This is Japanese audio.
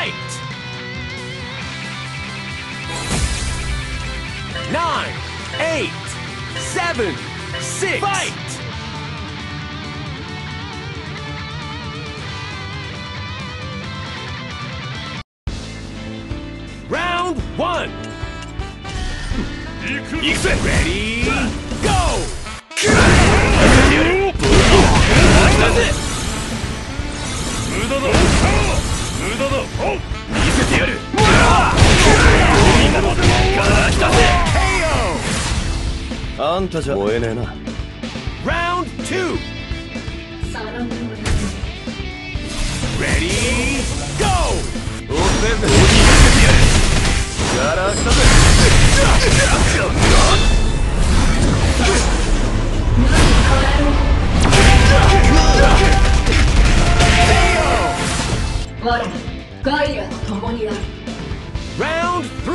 Fight! 9, 8, 7, 6. Fight! Round 1. Ready? Go! That's it! 無駄だ無駄だ見せてやる今のから来たぜあんたじゃ燃えねえな Round 2 Ready? Go! 当然だ見せてやるから来たぜ我らガイアと共にある Round 3